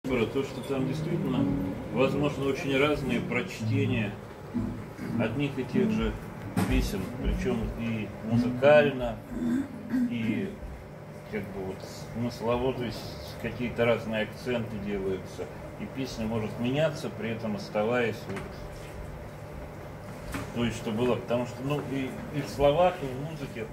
То, что там действительно возможно очень разные прочтения одних и тех же песен, причем и музыкально, и как бы вот смыслово, то есть какие-то разные акценты делаются, и песня может меняться, при этом оставаясь вот той, что было, потому что ну и в словах, и в музыке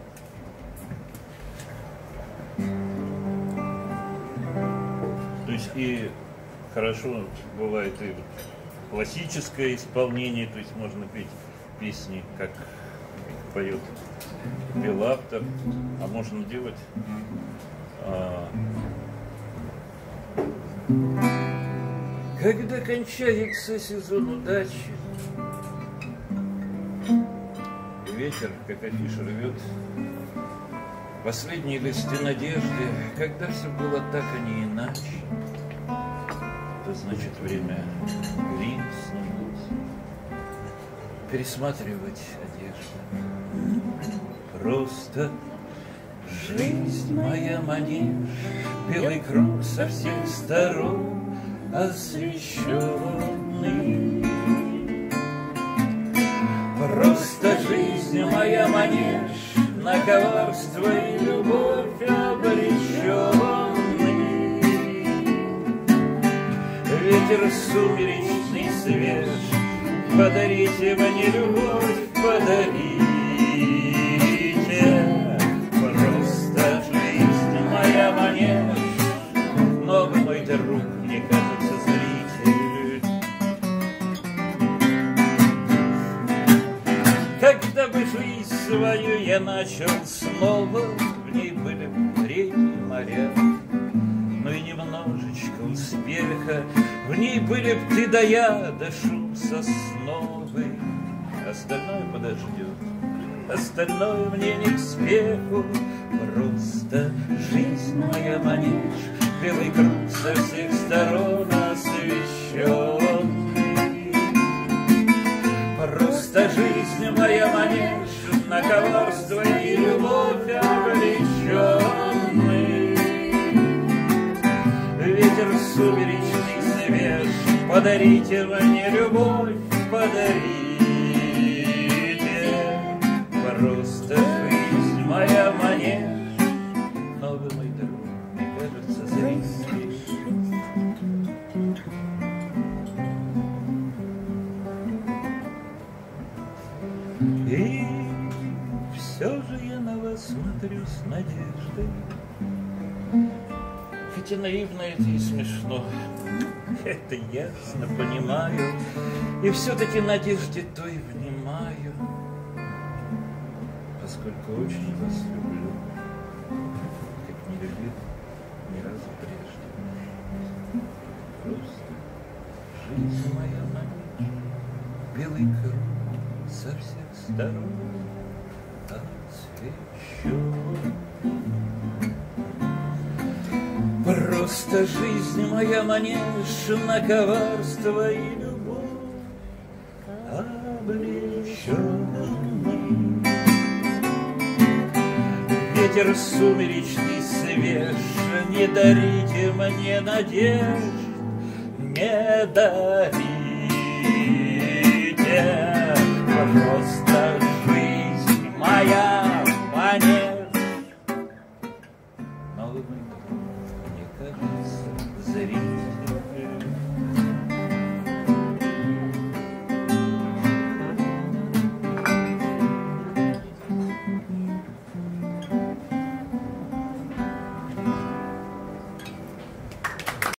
то есть и хорошо бывает и вот классическое исполнение, то есть можно петь песни, как поет пел автор, а можно делать когда кончается сезон удачи, ветер, как афиша, рвет последние листы надежды, когда все было так, а не иначе. Это значит время грим пересматривать одежду. Просто жизнь моя манеж, белый круг со всех сторон освещенный. Просто жизнь моя манеж, на коварство и любовь обреченный. Ветер сумеречный свеж, подарите мне любовь, подарите. Просто жизнь моя манеж, но вы, мой друг, мне кажется, зритель. Когда бы жизнь свою я начал снова, в ней были реки, моря, но и немножечко успеха. В ней были б ты да я, да шум сосновый. Остальное подождет, остальное мне не к спеху. Просто жизнь моя манеж, белый круг со всех сторон освещенный. Просто жизнь моя манеж, на коварство и любовь обреченный. Ветер сумеречный свеж, подарите мне любовь, подарите. Просто жизнь моя манеж, но вы, мой друг, мне кажется, зритель. И все же я на вас смотрю с надеждой, хотя наивно это и смешно, это ясно понимаю, и все-таки надежде той внимаю, поскольку очень вас люблю, как не любил ни разу прежде. Просто жизнь моя манеж, белый круг со всех сторон освещен. Просто жизнь моя манеж, на коварство и любовь облеченный. Ветер сумеречный свеж, не дарите мне надежд, не дарите. Просто жизнь моя